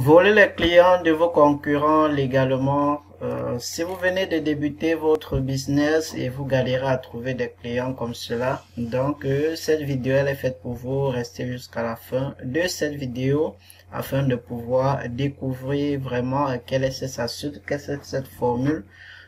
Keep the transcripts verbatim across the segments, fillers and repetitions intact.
Voler les clients de vos concurrents légalement. Euh, si vous venez de débuter votre business et vous galérez à trouver des clients comme cela, donc euh, cette vidéo elle est faite pour vous. Restez jusqu'à la fin de cette vidéo afin de pouvoir découvrir vraiment euh, quelle est cette astuce, quelle est cette formule.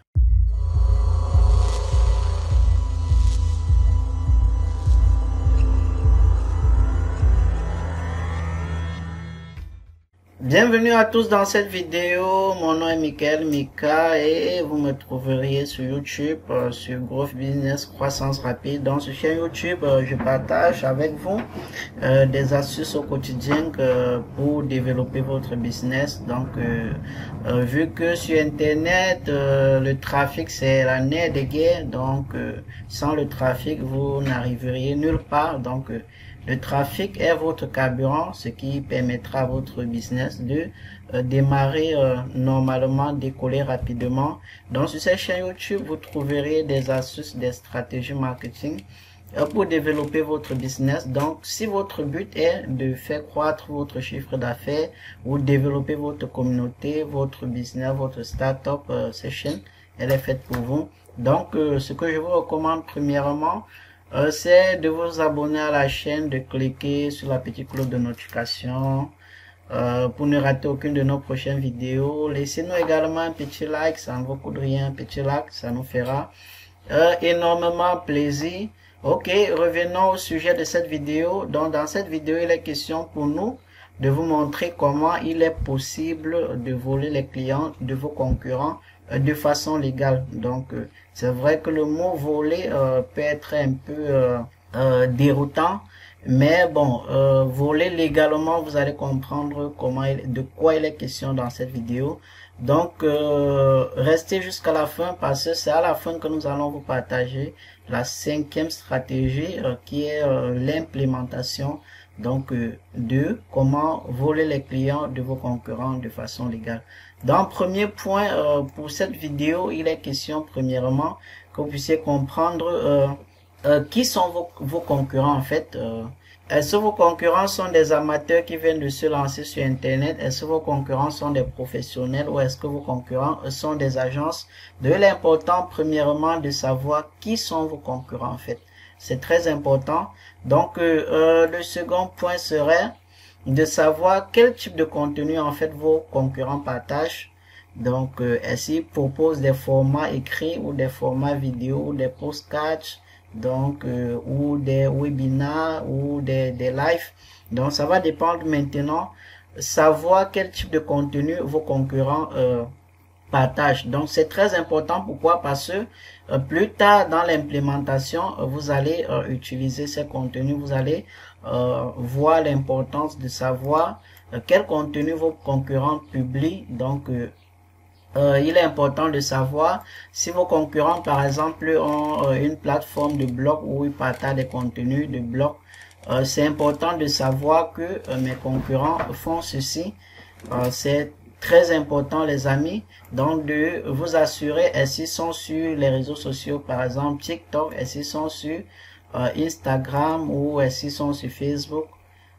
Bienvenue à tous dans cette vidéo. Mon nom est Michael Mika et vous me trouverez sur YouTube euh, sur Growth Business Croissance Rapide. Dans ce chaîne YouTube, euh, je partage avec vous euh, des astuces au quotidien que, pour développer votre business. Donc, euh, euh, vu que sur Internet, euh, le trafic c'est la nerf de guerre. Donc, euh, sans le trafic, vous n'arriveriez nulle part. Donc, euh, le trafic est votre carburant, ce qui permettra à votre business de euh, démarrer euh, normalement, décoller rapidement. Donc sur cette chaîne YouTube, vous trouverez des astuces, des stratégies marketing euh, pour développer votre business. Donc si votre but est de faire croître votre chiffre d'affaires ou développer votre communauté, votre business, votre startup, euh, cette chaîne, elle est faite pour vous. Donc euh, ce que je vous recommande premièrement, Euh, c'est de vous abonner à la chaîne, de cliquer sur la petite cloche de notification euh, pour ne rater aucune de nos prochaines vidéos. Laissez-nous également un petit like, ça ne vous coûte rien, un petit like, ça nous fera euh, énormément plaisir. Ok, revenons au sujet de cette vidéo. Donc dans cette vidéo, il est question pour nous de vous montrer comment il est possible de voler les clients de vos concurrents euh, de façon légale. Donc euh, c'est vrai que le mot voler euh, peut être un peu euh, euh, déroutant, mais bon, euh, voler légalement, vous allez comprendre comment il, de quoi il est question dans cette vidéo. Donc euh, restez jusqu'à la fin parce que c'est à la fin que nous allons vous partager la cinquième stratégie euh, qui est euh, l'implémentation donc euh, de comment voler les clients de vos concurrents de façon légale. Dans le premier point euh, pour cette vidéo, il est question premièrement que vous puissiez comprendre euh, euh, qui sont vos, vos concurrents en fait. Euh, Est-ce que vos concurrents sont des amateurs qui viennent de se lancer sur Internet? Est-ce que vos concurrents sont des professionnels ou est-ce que vos concurrents sont des agences? De l'important premièrement de savoir qui sont vos concurrents en fait. C'est très important. Donc euh, euh, le second point serait de savoir quel type de contenu en fait vos concurrents partagent. Donc euh, est-ce qu'ils proposent des formats écrits ou des formats vidéo ou des postcards, donc euh, ou des webinars ou des, des lives. Donc ça va dépendre maintenant, savoir quel type de contenu vos concurrents euh, partagent. Donc c'est très important. Pourquoi? Parce que euh, plus tard dans l'implémentation, euh, vous allez euh, utiliser ces contenus, vous allez euh, voir l'importance de savoir euh, quel contenu vos concurrents publient. Donc euh, Euh, il est important de savoir si vos concurrents, par exemple, ont euh, une plateforme de blog où ils partagent des contenus de blog. Euh, c'est important de savoir que euh, mes concurrents font ceci. Euh, c'est très important, les amis. Donc, de vous assurer, est-ce qu'ils sont sur les réseaux sociaux, par exemple TikTok, est-ce qu'ils sont sur euh, Instagram ou est-ce qu'ils sont sur Facebook.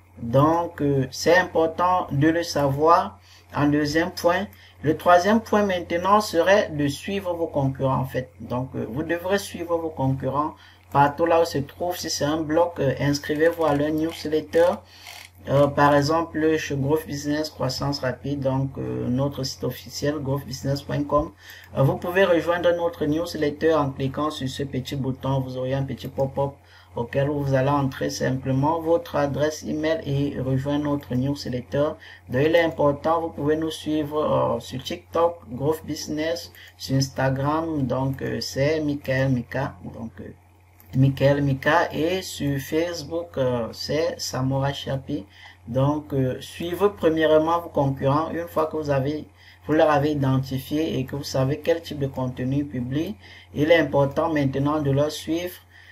Donc, euh, c'est important de le savoir. En deuxième point, le troisième point maintenant serait de suivre vos concurrents en fait. Donc, euh, vous devrez suivre vos concurrents partout là où se trouve. Si c'est un blog, euh, inscrivez-vous à leur newsletter. Euh, par exemple, chez Growth Business Croissance Rapide, donc euh, notre site officiel growth business point com. Euh, vous pouvez rejoindre notre newsletter en cliquant sur ce petit bouton. Vous aurez un petit pop-up auquel vous allez entrer simplement votre adresse email et rejoindre notre newsletter. Donc il est important, vous pouvez nous suivre euh, sur TikTok, Growth Business, sur Instagram, donc euh, c'est Michael Mika, donc euh, Michael Mika, et sur Facebook euh, c'est Samora Chapi. Donc euh, suivez premièrement vos concurrents. Une fois que vous avez vous leur avez identifié et que vous savez quel type de contenu ils publient, il est important maintenant de leur suivre.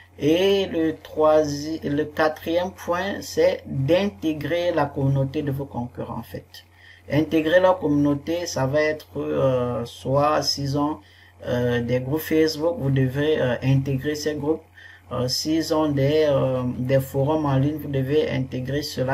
Et le troisième, le quatrième point, c'est d'intégrer la communauté de vos concurrents en fait. Intégrer leur communauté, ça va être euh, soit s'ils ont euh, des groupes Facebook, vous devez euh, intégrer ces groupes. Euh, s'ils ont des, euh, des forums en ligne, vous devez intégrer cela.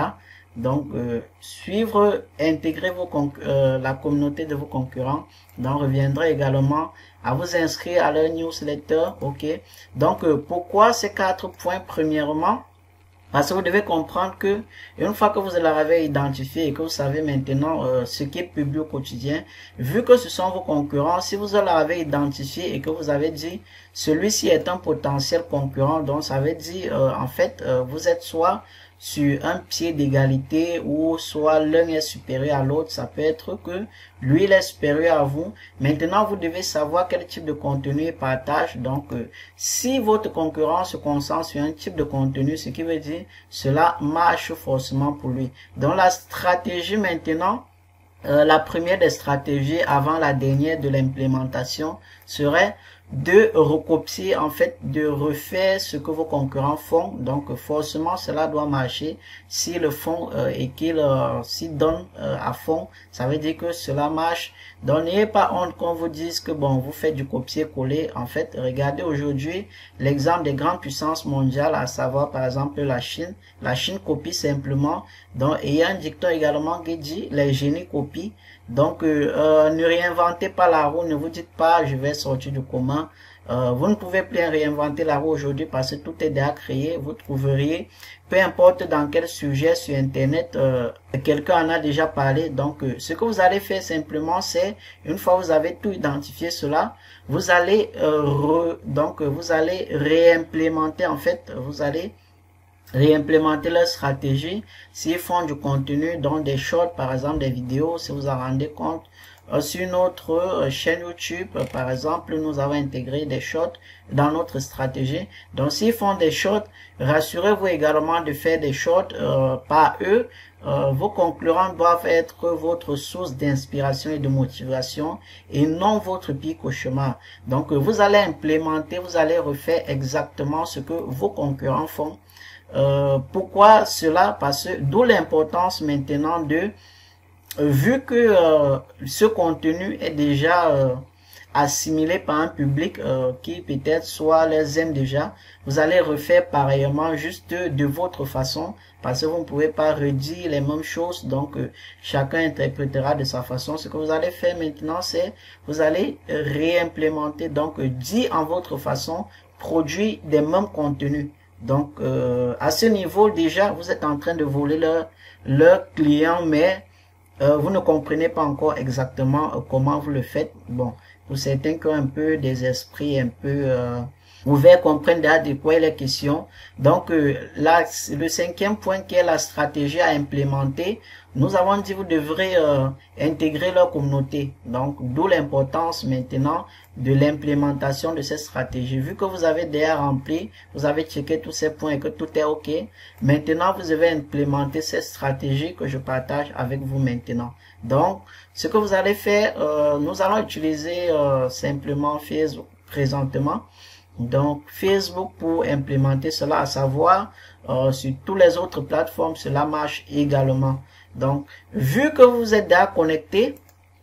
Donc, euh, suivre, intégrer vos euh, la communauté de vos concurrents. Donc, reviendrai également à vous inscrire à leur newsletter. Ok. Donc, euh, pourquoi ces quatre points? Premièrement, parce que vous devez comprendre que une fois que vous l'avez identifié et que vous savez maintenant euh, ce qui est publié au quotidien, vu que ce sont vos concurrents, si vous l'avez identifié et que vous avez dit celui-ci est un potentiel concurrent, donc ça veut dire euh, en fait euh, vous êtes soit sur un pied d'égalité ou soit l'un est supérieur à l'autre. Ça peut être que lui il est supérieur à vous. Maintenant vous devez savoir quel type de contenu il partage. Donc euh, si votre concurrent se concentre sur un type de contenu, ce qui veut dire cela marche forcément pour lui. Donc la stratégie maintenant, euh, la première des stratégies avant la dernière de l'implémentation serait de recopier, en fait, de refaire ce que vos concurrents font. Donc, forcément, cela doit marcher. S'ils le font euh, et qu'ils euh, s'y donnent euh, à fond, ça veut dire que cela marche. Donc, n'ayez pas honte qu'on vous dise que, bon, vous faites du copier-coller. En fait, regardez aujourd'hui l'exemple des grandes puissances mondiales, à savoir, par exemple, la Chine. La Chine copie simplement. Donc, il y a un dicton également qui dit, les génies copient. Donc, euh, euh, ne réinventez pas la roue, ne vous dites pas, je vais sortir du commun. Euh, vous ne pouvez plus réinventer la roue aujourd'hui parce que tout est déjà créé. Vous trouveriez, peu importe dans quel sujet sur Internet, euh, quelqu'un en a déjà parlé. Donc, euh, ce que vous allez faire simplement, c'est, une fois que vous avez tout identifié cela, vous allez, euh, re, donc, vous allez réimplémenter, en fait, vous allez réimplémenter leur stratégie. S'ils font du contenu, donc des shorts, par exemple des vidéos, si vous en rendez compte, euh, sur notre euh, chaîne YouTube, euh, par exemple, nous avons intégré des shorts dans notre stratégie. Donc s'ils font des shorts, rassurez-vous également de faire des shorts euh, par eux. Euh, vos concurrents doivent être votre source d'inspiration et de motivation et non votre pire cauchemar. Donc euh, vous allez implémenter, vous allez refaire exactement ce que vos concurrents font. Euh, pourquoi cela? Parce que d'où l'importance maintenant de, euh, vu que euh, ce contenu est déjà euh, assimilé par un public euh, qui peut-être soit les aime déjà, vous allez refaire pareillement juste de, de votre façon, parce que vous ne pouvez pas redire les mêmes choses. Donc euh, chacun interprétera de sa façon. Ce que vous allez faire maintenant, c'est vous allez réimplémenter, donc euh, dire en votre façon, produire des mêmes contenus. Donc, euh, à ce niveau, déjà, vous êtes en train de voler leur, leur client, mais euh, vous ne comprenez pas encore exactement euh, comment vous le faites. Bon, pour certains qui ont un peu des esprits un peu euh, ouverts, comprennent déjà de quoi il est question. Donc, euh, là, le cinquième point qui est la stratégie à implémenter, nous avons dit vous devrez euh, intégrer leur communauté. Donc, d'où l'importance maintenant de l'implémentation de cette stratégie. Vu que vous avez déjà rempli, vous avez checké tous ces points et que tout est OK, maintenant vous devez implémenter cette stratégie que je partage avec vous maintenant. Donc, ce que vous allez faire, euh, nous allons utiliser euh, simplement Facebook présentement. Donc, Facebook pour implémenter cela, à savoir euh, sur toutes les autres plateformes, cela marche également. Donc, vu que vous êtes déjà connecté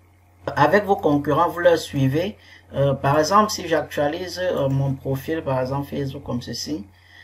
avec vos concurrents, vous leur suivez. Euh, par exemple, si j'actualise euh, mon profil, par exemple Facebook comme ceci.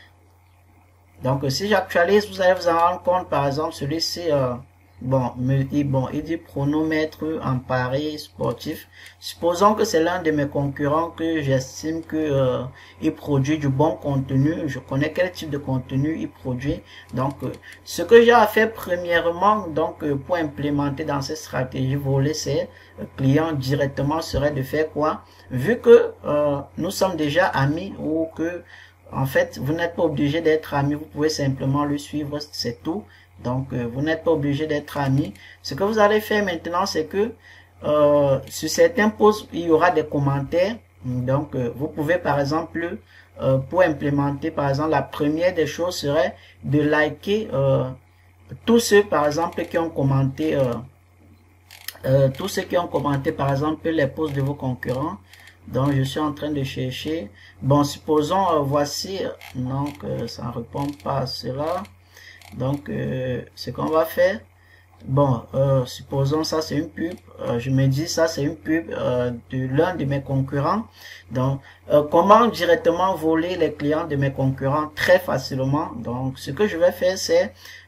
Donc, si j'actualise, vous allez vous en rendre compte, par exemple, celui-ci, euh, bon, me dit, bon, il dit chronomètre en pari sportif. Supposons que c'est l'un de mes concurrents que j'estime que euh, il produit du bon contenu. Je connais quel type de contenu il produit. Donc, euh, ce que j'ai à faire premièrement, donc, euh, pour implémenter dans cette stratégie volée, c'est le client directement serait de faire quoi? Vu que euh, nous sommes déjà amis ou que, en fait, vous n'êtes pas obligé d'être amis, vous pouvez simplement le suivre, c'est tout. Donc, euh, vous n'êtes pas obligé d'être amis. Ce que vous allez faire maintenant, c'est que euh, sur certains posts, il y aura des commentaires. Donc, euh, vous pouvez, par exemple, euh, pour implémenter, par exemple, la première des choses serait de liker euh, tous ceux, par exemple, qui ont commenté, euh, euh, tous ceux qui ont commenté, par exemple, les posts de vos concurrents. Donc, je suis en train de chercher. Bon, supposons, euh, voici, donc, euh, ça ne répond pas à cela. Donc, euh, ce qu'on va faire, bon, euh, supposons ça c'est une pub, euh, je me dis ça c'est une pub euh, de l'un de mes concurrents. Donc, euh, comment directement voler les clients de mes concurrents? Très facilement. Donc, ce que je vais faire, c'est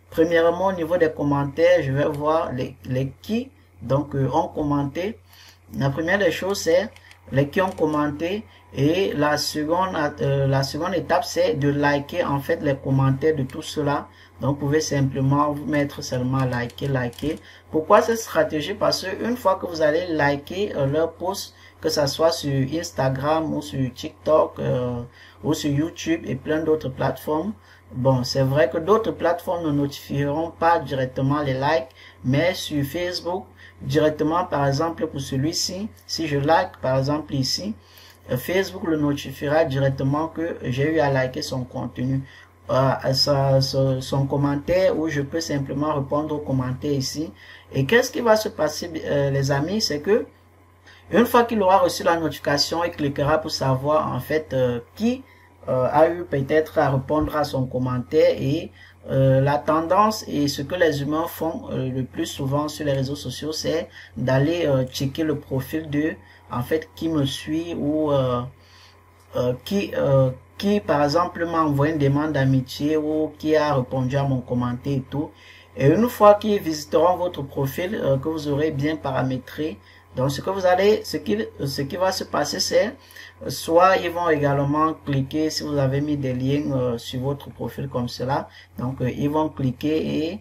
premièrement, au niveau des commentaires, je vais voir les, les qui donc euh, ont commenté. La première des choses, c'est les qui ont commenté. Et la seconde, euh, la seconde étape, c'est de liker en fait les commentaires de tout cela. Donc, vous pouvez simplement vous mettre seulement liker, liker. Pourquoi cette stratégie? Parce que une fois que vous allez liker euh, leur post, que ça soit sur Instagram ou sur TikTok euh, ou sur YouTube et plein d'autres plateformes, bon, c'est vrai que d'autres plateformes ne notifieront pas directement les likes, mais sur Facebook, directement, par exemple, pour celui-ci, si je like, par exemple, ici, Facebook le notifiera directement que j'ai eu à liker son contenu, euh, sa, sa, son commentaire, ou je peux simplement répondre aux commentaires ici. Et qu'est-ce qui va se passer, euh, les amis, c'est que une fois qu'il aura reçu la notification, il cliquera pour savoir en fait euh, qui euh, a eu peut-être à répondre à son commentaire. Et euh, la tendance et ce que les humains font euh, le plus souvent sur les réseaux sociaux, c'est d'aller euh, checker le profil de en fait qui me suit ou euh, euh, qui euh, qui par exemple m'a envoyé une demande d'amitié ou qui a répondu à mon commentaire et tout. Et une fois qu'ils visiteront votre profil euh, que vous aurez bien paramétré, donc ce que vous allez, ce qui, ce qui va se passer, c'est soit ils vont également cliquer, si vous avez mis des liens euh, sur votre profil comme cela, donc euh, ils vont cliquer et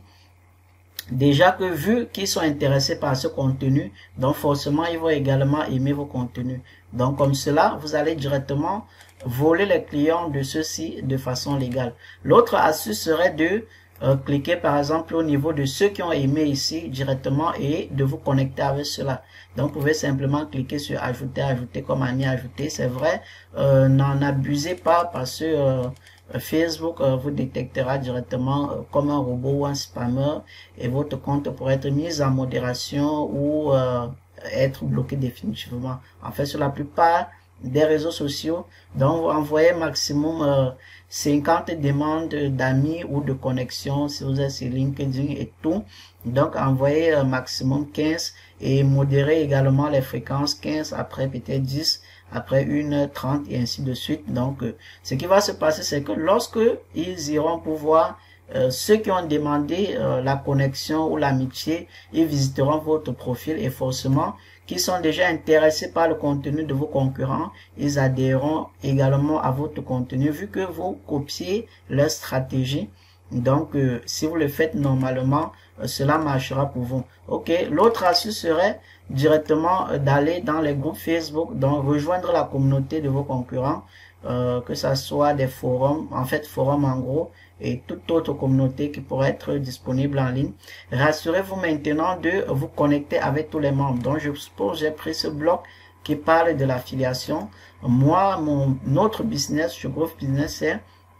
déjà que vu qu'ils sont intéressés par ce contenu, donc forcément ils vont également aimer vos contenus. Donc comme cela, vous allez directement voler les clients de ceux-ci de façon légale. L'autre astuce serait de Euh, cliquez par exemple au niveau de ceux qui ont aimé ici directement et de vous connecter avec cela. Donc vous pouvez simplement cliquer sur ajouter, ajouter comme ami, ajouter. C'est vrai, euh, n'en abusez pas parce que euh, Facebook euh, vous détectera directement euh, comme un robot ou un spammer et votre compte pourrait être mis en modération ou euh, être bloqué définitivement. En fait, sur la plupart des réseaux sociaux, donc vous envoyez maximum euh, cinquante demandes d'amis ou de connexion si vous êtes sur LinkedIn et tout. Donc envoyez euh, maximum quinze et modérez également les fréquences, quinze après peut-être dix, après une heure trente et ainsi de suite. Donc euh, ce qui va se passer, c'est que lorsque ils iront pouvoir Euh, ceux qui ont demandé euh, la connexion ou l'amitié, ils visiteront votre profil et forcément, qui sont déjà intéressés par le contenu de vos concurrents, ils adhéreront également à votre contenu vu que vous copiez leur stratégie. Donc, euh, si vous le faites normalement, euh, cela marchera pour vous. Ok. L'autre astuce serait directement euh, d'aller dans les groupes Facebook, donc rejoindre la communauté de vos concurrents, euh, que ça soit des forums, en fait, forums en gros, et toute autre communauté qui pourrait être disponible en ligne. Rassurez-vous maintenant de vous connecter avec tous les membres. Donc, je suppose j'ai pris ce bloc qui parle de l'affiliation. Moi, mon autre business, chez Growth Business, c'est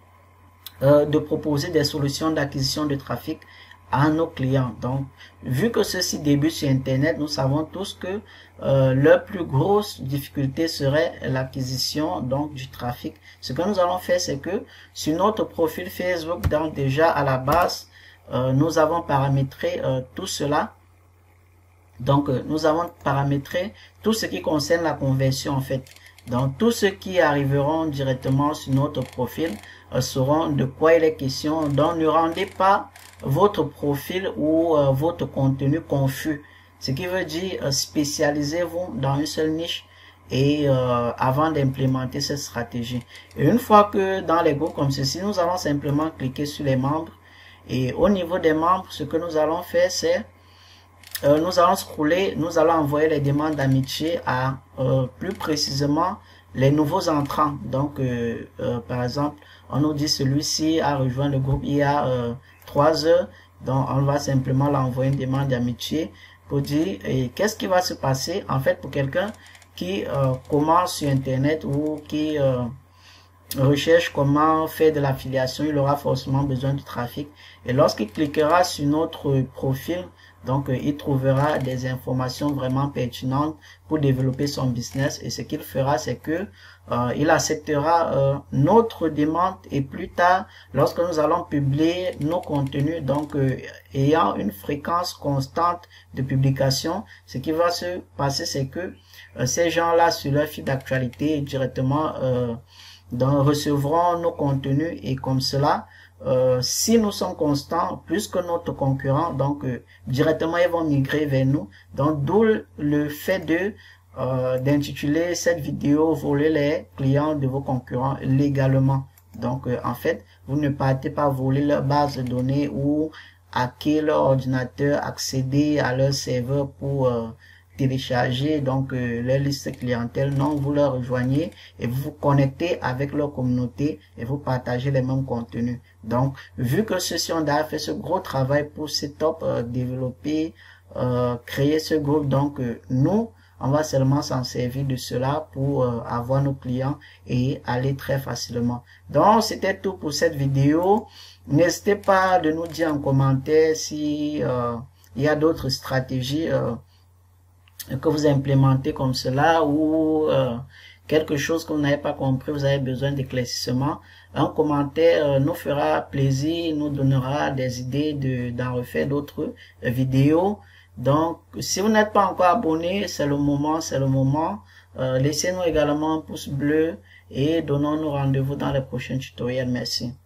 euh, de proposer des solutions d'acquisition de trafic à nos clients. Donc, vu que ceux-ci débutent sur Internet, nous savons tous que euh, leur plus grosse difficulté serait l'acquisition donc du trafic. Ce que nous allons faire, c'est que sur notre profil Facebook, donc déjà à la base, euh, nous avons paramétré euh, tout cela. Donc, euh, nous avons paramétré tout ce qui concerne la conversion en fait. Donc, tous ceux qui arriveront directement sur notre profil euh, sauront de quoi il est question. Donc, ne rendez pas votre profil ou euh, votre contenu confus. Ce qui veut dire euh, spécialisez-vous dans une seule niche et euh, avant d'implémenter cette stratégie. Et une fois que dans les groupes comme ceci, nous allons simplement cliquer sur les membres. Et au niveau des membres, ce que nous allons faire, c'est Euh, nous allons scroller, nous allons envoyer les demandes d'amitié à euh, plus précisément les nouveaux entrants. Donc, euh, euh, par exemple, on nous dit celui-ci a rejoint le groupe il y a euh, trois heures. Donc, on va simplement l'envoyer une demande d'amitié pour dire qu'est-ce qui va se passer en fait pour quelqu'un qui euh, commence sur Internet ou qui euh, recherche comment faire de l'affiliation. Il aura forcément besoin de trafic. Et lorsqu'il cliquera sur notre profil, donc, euh, il trouvera des informations vraiment pertinentes pour développer son business. Et ce qu'il fera, c'est que euh, il acceptera euh, notre demande. Et plus tard, lorsque nous allons publier nos contenus, donc euh, ayant une fréquence constante de publication, ce qui va se passer, c'est que euh, ces gens-là, sur leur fil d'actualité, directement euh, donc, recevront nos contenus. Et comme cela, euh, si nous sommes constants, plus que notre concurrent, donc euh, directement ils vont migrer vers nous. Donc d'où le fait de euh, d'intituler cette vidéo voler les clients de vos concurrents légalement. Donc euh, en fait, vous ne partez pas voler leur base de données ou hacker leur ordinateur, accéder à leur serveur pour euh, télécharger donc euh, leur liste clientèle. Non, vous leur rejoignez et vous vous connectez avec leur communauté et vous partagez les mêmes contenus. Donc, vu que ceux-ci ont déjà fait ce gros travail pour Setup, euh, développer, euh, créer ce groupe, donc euh, nous, on va seulement s'en servir de cela pour euh, avoir nos clients et aller très facilement. Donc, c'était tout pour cette vidéo. N'hésitez pas de nous dire en commentaire si euh, il y a d'autres stratégies euh, que vous implémentez comme cela ou euh, quelque chose que vous n'avez pas compris, vous avez besoin d'éclaircissement. Un commentaire euh, nous fera plaisir, nous donnera des idées de d'en refaire d'autres euh, vidéos. Donc, si vous n'êtes pas encore abonné, c'est le moment, c'est le moment. Euh, Laissez-nous également un pouce bleu et donnons-nous rendez-vous dans les prochains tutoriels. Merci.